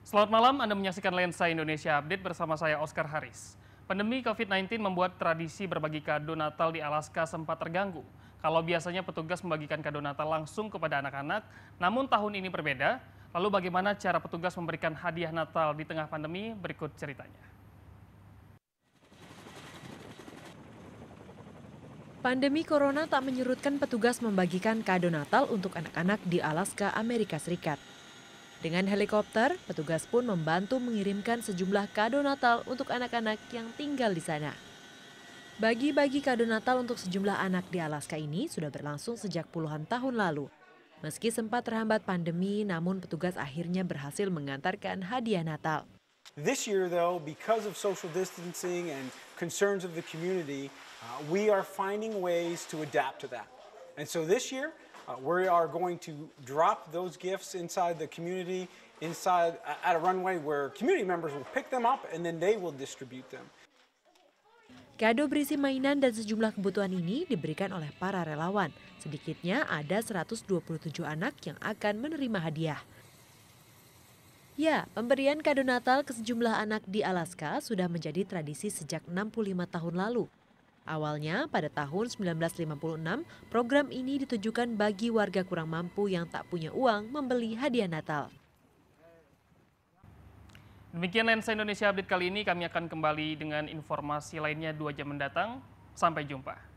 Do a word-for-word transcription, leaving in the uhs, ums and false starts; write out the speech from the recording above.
Selamat malam, Anda menyaksikan Lensa Indonesia Update bersama saya Oscar Haris. Pandemi covid sembilan belas membuat tradisi berbagi kado Natal di Alaska sempat terganggu. Kalau biasanya petugas membagikan kado Natal langsung kepada anak-anak, namun tahun ini berbeda. Lalu bagaimana cara petugas memberikan hadiah Natal di tengah pandemi? Berikut ceritanya. Pandemi Corona tak menyurutkan petugas membagikan kado Natal untuk anak-anak di Alaska, Amerika Serikat. Dengan helikopter, petugas pun membantu mengirimkan sejumlah kado Natal untuk anak-anak yang tinggal di sana. Bagi-bagi kado Natal untuk sejumlah anak di Alaska ini sudah berlangsung sejak puluhan tahun lalu. Meski sempat terhambat pandemi, namun petugas akhirnya berhasil mengantarkan hadiah Natal. This year, though, because of social distancing and concerns of the community, uh, we are finding ways to adapt to that. And so this year, uh, we are going to drop those gifts inside the community, inside uh, at a runway where community members will pick them up and then they will distribute them. Kado berisi mainan dan sejumlah kebutuhan ini diberikan oleh para relawan. Sedikitnya ada seratus dua puluh tujuh anak yang akan menerima hadiah. Ya, pemberian kado Natal ke sejumlah anak di Alaska sudah menjadi tradisi sejak enam puluh lima tahun lalu. Awalnya pada tahun seribu sembilan ratus lima puluh enam, program ini ditujukan bagi warga kurang mampu yang tak punya uang membeli hadiah Natal. Demikian Lensa Indonesia Update kali ini, kami akan kembali dengan informasi lainnya dua jam mendatang. Sampai jumpa.